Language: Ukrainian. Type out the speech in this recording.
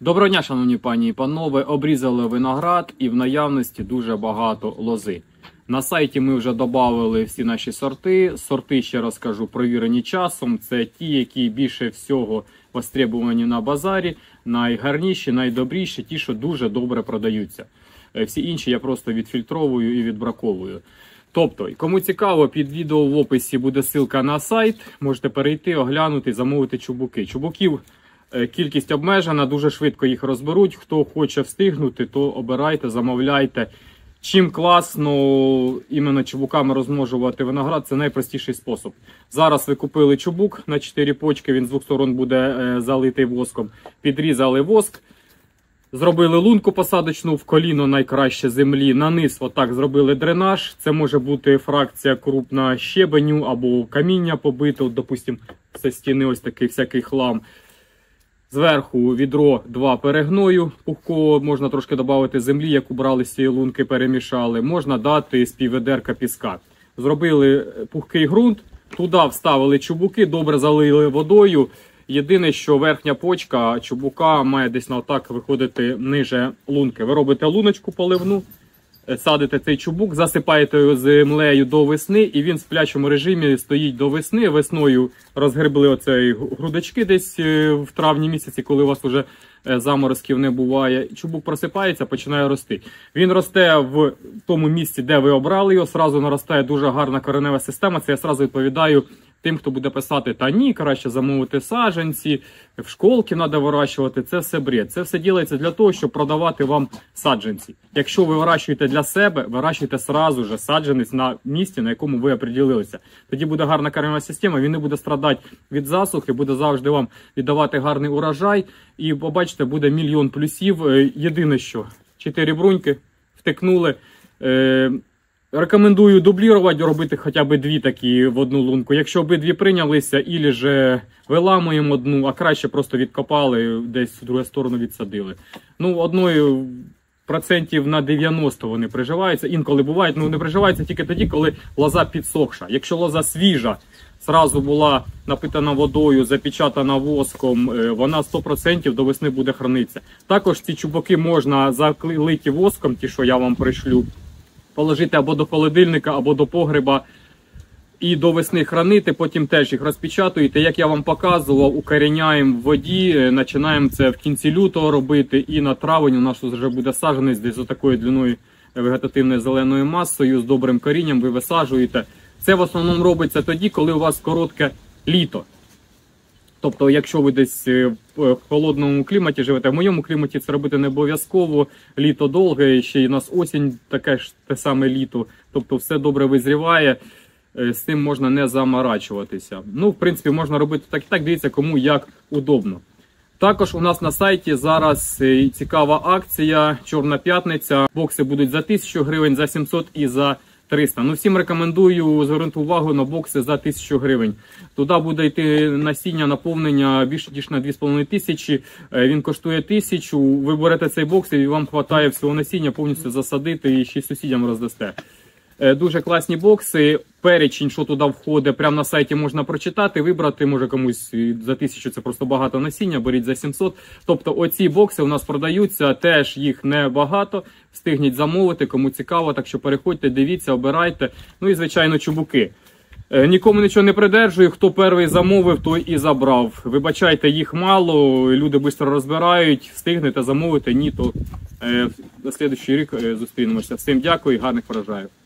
Доброго дня, шановні пані і панове. Обрізали виноград і в наявності дуже багато лози. На сайті ми вже додали всі наші сорти. Сорти, ще раз кажу, провірені часом. Це ті, які більше всього востребувані на базарі, найгарніші, найдобріші, ті, що дуже добре продаються. Всі інші я просто відфільтровую і відбраковую. Тобто, кому цікаво, під відео в описі буде ссылка на сайт. Можете перейти, оглянути, замовити чубуки. Чубуків кількість обмежена, дуже швидко їх розберуть. Хто хоче встигнути, то обирайте, замовляйте. Чим класно іменно чубуками розмножувати виноград, це найпростіший спосіб. Зараз ви купили чубук на 4 почки, він з двох сторон буде залитий воском. Підрізали воск, зробили лунку посадочну в коліно найкраще землі. На низ отак зробили дренаж. Це може бути фракція крупна щебеню або каміння побите, допустимо, зі стіни ось такий всякий хлам. Зверху відро 2 перегною пухкого, можна трошки додати землі, яку брали з цієї лунки, перемішали. Можна дати з півведерка піска. Зробили пухкий ґрунт, туди вставили чубуки, добре залили водою. Єдине, що верхня почка чубука має десь на отак виходити ниже лунки. Ви робите луночку поливну, садите цей чубук, засипаєте його землею до весни, і він в сплячому режимі стоїть до весни. Весною розгребли оцей грудочки десь в травні місяці, коли у вас вже заморозків не буває. Чубук просипається, починає рости. Він росте в тому місці, де ви обрали його, одразу наростає дуже гарна коренева система. Це я одразу відповідаю тим, хто буде писати, та ні, краще замовити саджанці, в школки треба вирощувати, це все бред. Це все ділається для того, щоб продавати вам саджанці. Якщо ви вирощуєте для себе, вирощуйте одразу ж саджанець на місці, на якому ви оприділилися. Тоді буде гарна коренева система, він не буде страдати від засухи, буде завжди вам віддавати гарний урожай. І побачите, буде мільйон плюсів. Єдине що, 4 бруньки втикнули. Рекомендую дублірувати, робити хоча б 2 такі в одну лунку. Якщо обидві прийнялися, ілі ж виламуємо одну, а краще просто відкопали, десь в другу сторону відсадили. Ну, одною процентів на 90 вони приживаються. Інколи бувають, ну не приживаються тільки тоді, коли лоза підсохша. Якщо лоза свіжа, зразу була напитана водою, запечатана воском, вона 100% до весни буде хранитися. Також ці чубуки можна залиті воском, ті, що я вам пришлю, положити або до холодильника, або до погреба і до весни хранити, потім теж їх розпечатуєте. Як я вам показував, укоріняємо в воді, починаємо це в кінці лютого робити, і на травень у нас вже буде саджанець десь з такою длиною вегетативною зеленою масою, з добрим корінням ви висаджуєте. Це в основному робиться тоді, коли у вас коротке літо. Тобто, якщо ви десь в холодному кліматі живете, в моєму кліматі це робити не обов'язково, літо довге, ще й у нас осінь, таке ж те саме літо, тобто все добре визріває, з цим можна не заморачуватися. Ну, в принципі, можна робити так і так, дивіться, кому як удобно. Також у нас на сайті зараз цікава акція «Чорна п'ятниця». Бокси будуть за 1000 гривень, за 700 і за 300. Ну, всім рекомендую звернути увагу на бокси за 1000 гривень. Туди буде йти насіння, наповнення більше ніж на 2500. Він коштує 1000. Ви берете цей бокс і вам вистачає всього насіння повністю засадити і ще й сусідям роздасте. Дуже класні бокси. Перечень, що туди входить, прямо на сайті можна прочитати, вибрати, може комусь за 1000 це просто багато насіння, беріть за 700. Тобто оці бокси у нас продаються, теж їх небагато, встигніть замовити, кому цікаво, так що переходьте, дивіться, обирайте. Ну і, звичайно, чубуки. Нікому нічого не придержую, хто перший замовив, той і забрав. Вибачайте, їх мало, люди швидко розбирають, встигнете замовити, ні, то на наступний рік зустрінемося. Всім дякую і гарних врожаїв.